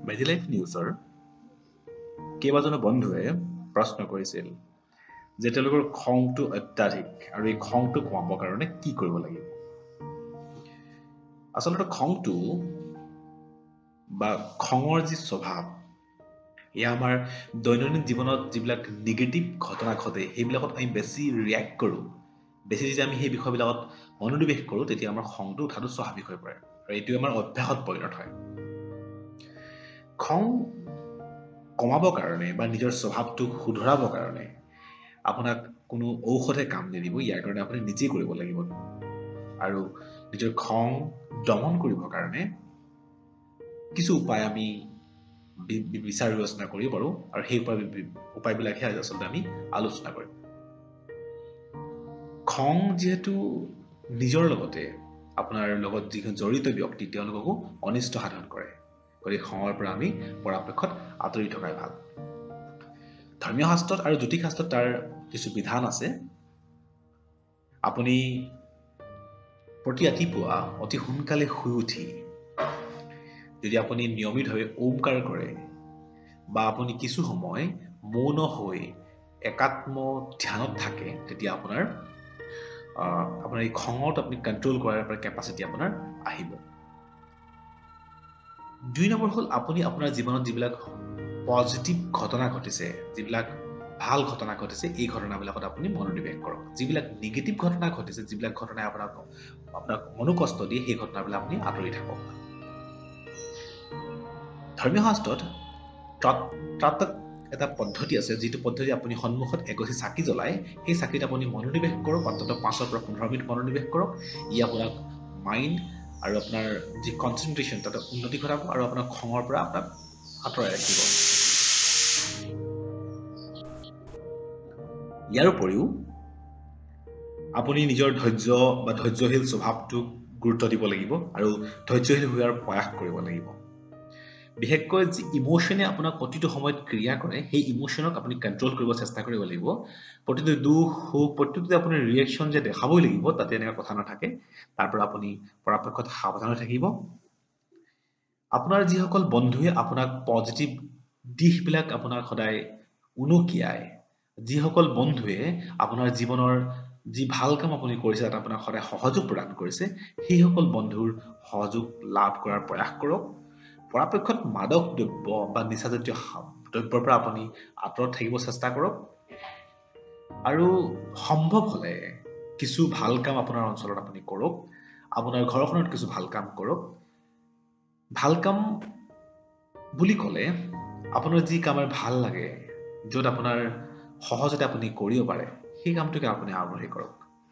মেডিলাইফ নিউজৰ কেইবাজনো বন্ধুৱে প্ৰশ্ন কৰিছিল যে তেওঁলোকৰ খংটো অত্যাধিক আৰু এই খংটো কমাবৰ কাৰণে কি কৰিব লাগিব। আচলতে খংটো বা খঙৰ যি স্বভাৱ এয়া আমাৰ দৈনন্দিন জীৱনত যিবিলাক নিগেটিভ ঘটনা ঘটে সেইবিলাকত আমি বেছি ৰিয়েক্ট কৰোঁ, বেছি যদি আমি সেই বিষয়বিলাকত মনোনিৱেশ কৰোঁ তেতিয়া আমাৰ খংটো উঠাটো স্বাভাৱিক হৈ পৰে আৰু এইটোৱে আমাৰ অভ্যাসত পৰিণত হয়। খং কমাবৰ কাৰণে বা নিজৰ স্বভাৱটোক শুধৰাবৰ কাৰণে আপোনাক কোনো ঔষধে কাম নিদিব, ইয়াৰ কাৰণে আপুনি নিজেই কৰিব লাগিব। আৰু নিজৰ খং দমন কৰিবৰ কাৰণে কিছু উপায় আমি বিচাৰ বিবেচনা কৰিব পাৰোঁ আৰু সেই উপায়বিলাকহে আচলতে আমি আলোচনা কৰিম। খং যিহেতু নিজৰ লগতে আপোনাৰ লগত যিখন জড়িত ব্যক্তি তেওঁলোককো অনিষ্ট সাধন কৰে, গতিকে খঙৰ পৰা আমি পৰাপক্ষত আঁতৰি থকাই ভাল। ধৰ্মীয় শাস্ত্ৰত আৰু জ্যোতিষ শাস্ত্ৰত তাৰ কিছু বিধান আছে। আপুনি প্ৰতি ৰাতিপুৱা অতি সোনকালে শুই উঠি যদি আপুনি নিয়মিতভাৱে ওমকাৰ কৰে বা আপুনি কিছু সময় মৌন হৈ একাত্ম ধ্যানত থাকে তেতিয়া আপোনাৰ এই খঙত আপুনি কণ্ট্ৰল কৰাৰ পৰা কেপাচিটি আপোনাৰ আহিব। ২ নম্বৰ হ'ল আপুনি আপোনাৰ জীৱনত যিবিলাক পজিটিভ ঘটনা ঘটিছে, যিবিলাক ভাল ঘটনা ঘটিছে এই ঘটনাবিলাকত আপুনি মনোনিৱেশ কৰক। যিবিলাক নিগেটিভ ঘটনা ঘটিছে, যিবিলাক ঘটনাই আপোনাক মনোকষ্ট দিয়ে সেই ঘটনাবিলাক আপুনি আঁতৰি থাকক। ধৰ্মীয় শাস্ত্ৰত এটা পদ্ধতি আছে, যিটো পদ্ধতি আপুনি সন্মুখত এগছি চাকি জ্বলাই সেই চাকিত আপুনি মনোনিৱেশ কৰক, অন্ততঃ 5 পৰা 15 মিনিট মনোনিৱেশ কৰক। ই আপোনাক মাইণ্ড আৰু আপোনাৰ যি কনচেনট্ৰেশ্যন তাতে উন্নতি ঘটাব আৰু আপোনাৰ খঙৰ পৰা আপোনাক আঁতৰাই ৰাখিব। ইয়াৰ উপৰিও আপুনি নিজৰ ধৈৰ্যশীল স্বভাৱটোক গুৰুত্ব দিব লাগিব আৰু ধৈৰ্যশীল হোৱাৰ প্ৰয়াস কৰিব লাগিব। বিশেষকৈ যি ইমোশ্যনে আপোনাক প্ৰতিটো সময়ত ক্ৰিয়া কৰে সেই ইমোশ্যনক আপুনি কণ্ট্ৰল কৰিব চেষ্টা কৰিব লাগিব। প্ৰতিটো দুখ সুখ প্ৰতিটোতে আপুনি ৰিয়েকশ্যন যে দেখাবই লাগিব তাতে এনেকুৱা কথা নাথাকে। তাৰ পৰা আপুনি পৰাপক্ষত সাৱধান হৈ থাকিব। আপোনাৰ যিসকল বন্ধুৱে আপোনাক পজিটিভ দিশবিলাক আপোনাক সদায় উনুকিয়ায়, যিসকল বন্ধুৱে আপোনাৰ জীৱনৰ যি ভাল কাম আপুনি কৰিছে তাত আপোনাক সদায় সহযোগ প্ৰদান কৰিছে, সেইসকল বন্ধুৰ সহযোগ লাভ কৰাৰ প্ৰয়াস কৰক। পৰাপক্ষত মাদক দ্ৰব্য বা নিচাজাতীয় দ্ৰব্যৰ পৰা আপুনি আঁতৰত থাকিব চেষ্টা কৰক আৰু সম্ভৱ হ'লে কিছু ভাল কাম আপোনাৰ অঞ্চলত আপুনি কৰক। আপোনাৰ ঘৰখনত কিছু ভাল কাম কৰক। ভাল কাম বুলি ক'লে আপোনাৰ যি কামৰ ভাল লাগে, য'ত আপোনাৰ সহজতে আপুনি কৰিব পাৰে সেই কামটোকে আপুনি আৰম্ভ কৰক।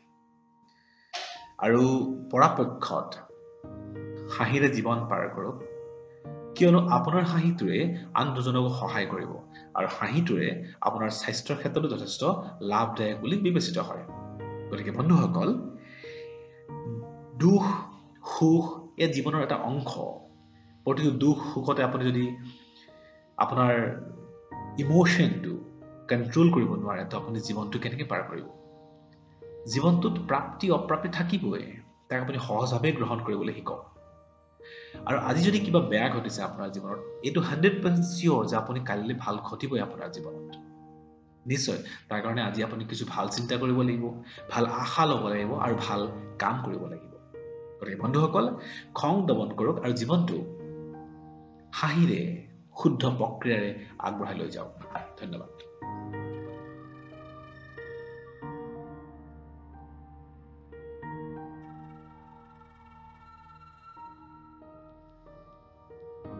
আৰু পৰাপক্ষত হাঁহিৰে জীৱন পাৰ কৰক, কিয়নো আপোনাৰ হাঁহিটোৰে আন দুজনকো সহায় কৰিব আৰু হাঁহিটোৰে আপোনাৰ স্বাস্থ্যৰ ক্ষেত্ৰতো যথেষ্ট লাভদায়ক বুলি বিবেচিত হয়। গতিকে বন্ধুসকল, দুখ সুখ এয়া জীৱনৰ এটা অংশ। প্ৰতিটো দুখ সুখতে আপুনি যদি আপোনাৰ ইমোশ্যনটো কণ্ট্ৰল কৰিব নোৱাৰে তো আপুনি জীৱনটো কেনেকৈ পাৰ কৰিব? জীৱনটোত প্ৰাপ্তি অপ্ৰাপ্তি থাকিবই, তাক আপুনি সহজভাৱে গ্ৰহণ কৰিবলৈ শিকক। আৰু আজি যদি কিবা বেয়া ঘটিছে আপোনাৰ জীৱনত, এইটো 100% চিয়ৰ যে আপুনি কালিলৈ ভাল ঘটিবই আপোনাৰ জীৱনত। নিশ্চয় তাৰ কাৰণে আজি আপুনি কিছু ভাল চিন্তা কৰিব লাগিব, ভাল আশা ল'ব লাগিব আৰু ভাল কাম কৰিব লাগিব। গতিকে বন্ধুসকল, খং দমন কৰক আৰু জীৱনটো হাঁহিৰে শুদ্ধ প্ৰক্ৰিয়াৰে আগবঢ়াই লৈ যাওক। ধন্যবাদ।